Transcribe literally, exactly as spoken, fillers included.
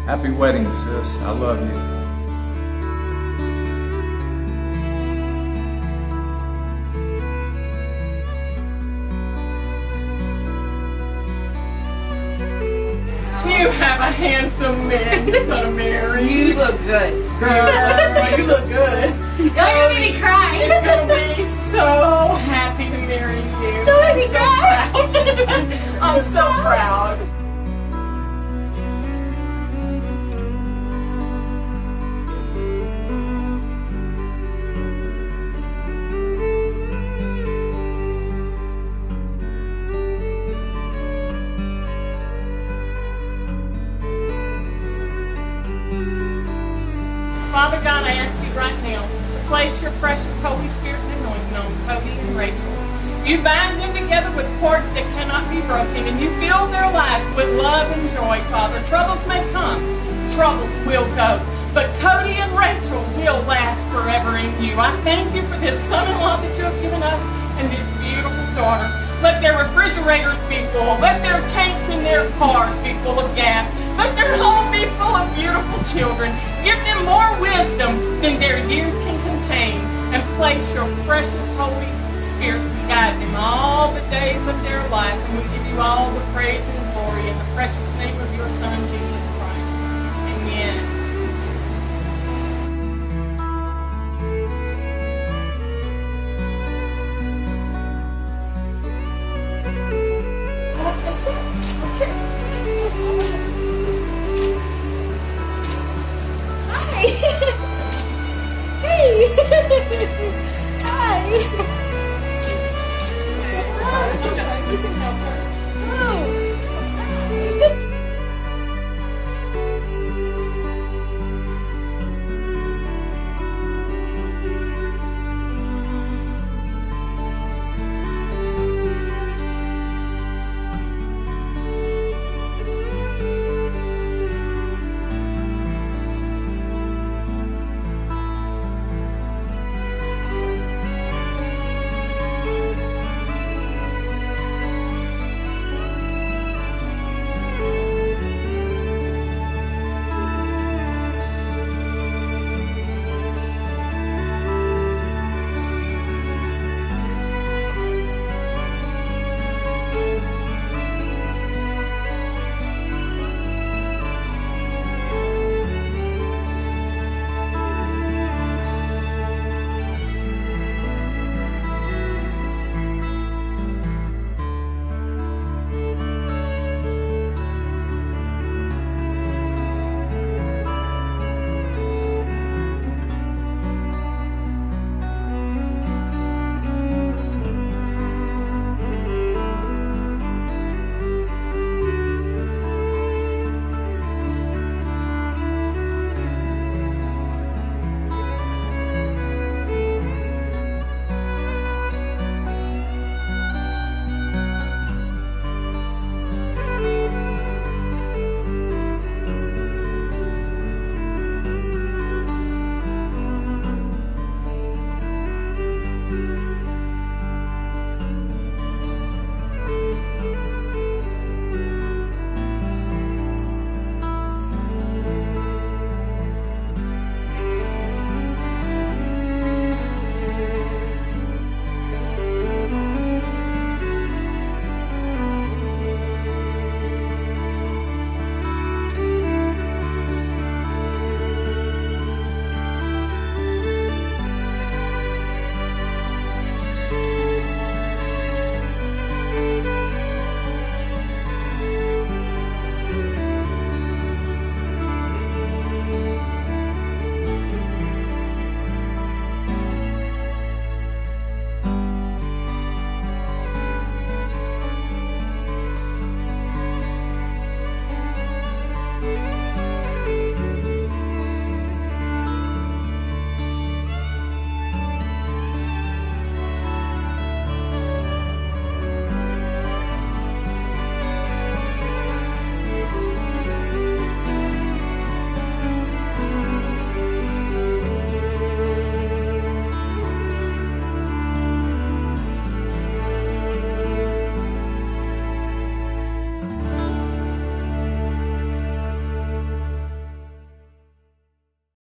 Happy wedding, sis. I love you. You have a handsome man you're gonna marry. You look good. Girl, you look good. Don't gonna make me cry. He's gonna be so happy to marry you. Don't make me so cry. Proud. I'm so proud. Father God, I ask you right now to place your precious Holy Spirit and anointing on Cody and Rachel. You bind them together with cords that cannot be broken, and you fill their lives with love and joy, Father. Troubles may come, troubles will go, but Cody and Rachel will last forever in you. I thank you for this son-in-law that you have given us and this beautiful daughter. Let their refrigerators be full. Let their tanks in their cars be full of gas. Let their home be full of beautiful children. Give them more wisdom than their years can contain, and place your precious Holy Spirit to guide them all the days of their life. And we give you all the praise and glory in the precious name of your Son, Jesus Christ. Amen. Hi. You can help her.